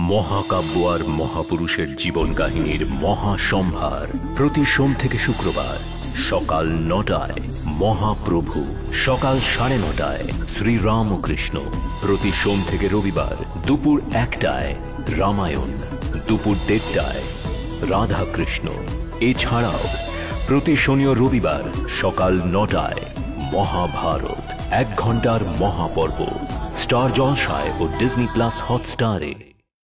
মহাকাব্য আর মহাপুরুষের জীবন কাহিনীর মহাসম্ভার প্রতি সোম থেকে শুক্রবার সকাল ৯টায় মহাপ্রভু, সকাল ৯:৩০ শ্রীরামকৃষ্ণ। প্রতি সোম থেকে রবিবার দুপুর ১টায় রামায়ণ, দুপুর ১:৩০ রাধাকৃষ্ণ। এছাড়াও প্রতি শনি ও রবিবার সকাল ৯টায় মহাভারত, ১ ঘন্টার মহাপর্ব স্টার জলসায় ও ডিজনি প্লাস হটস্টারে।